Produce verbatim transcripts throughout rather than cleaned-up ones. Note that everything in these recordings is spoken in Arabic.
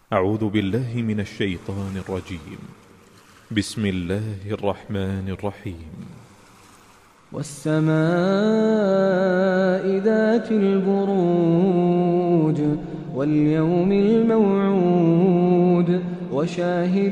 أعوذ بالله من الشيطان الرجيم. بسم الله الرحمن الرحيم. والسماء ذات البروج واليوم الموعود وشاهد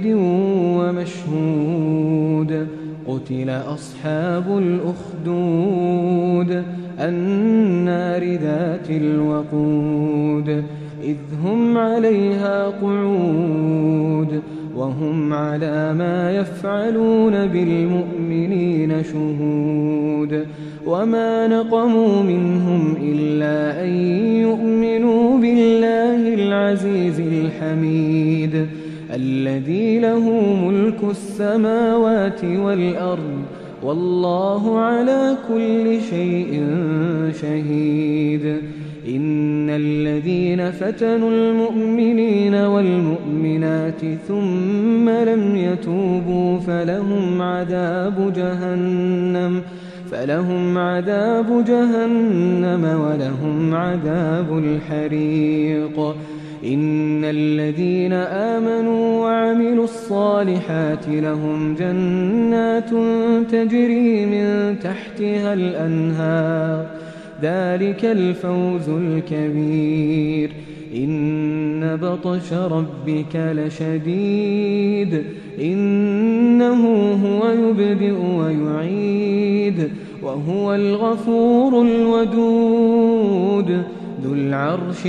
ومشهود قتل أصحاب الأخدود النار ذات الوقود إذ هم عليها قعود وهم على ما يفعلون بالمؤمنين شهود وما نقموا منهم إلا أن يؤمنوا بالله العزيز الحميد الذي له ملك السماوات والأرض والله على كل شيء شهيد. إن الذين فتنوا المؤمنين والمؤمنات ثم لم يتوبوا فلهم عذاب جهنم فلهم عذاب جهنم ولهم عذاب الحريق. إن الذين آمنوا وعملوا الصالحات لهم جنات تجري من تحتها الأنهار ذلك الفوز الكبير. إن بطش ربك لشديد إنه هو يبدئ ويعيد وهو الغفور الودود ذو العرش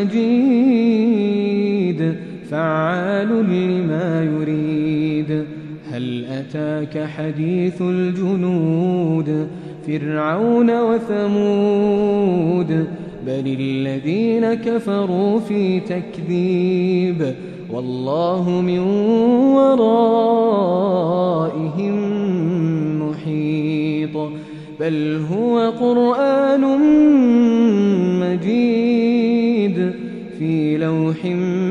المجيد فعال لما يريد. هل أتاك حديث الجنود فرعون وثمود بل الذين كفروا في تكذيب والله من ورائهم محيط. بل هو قرآن مجيد في لوح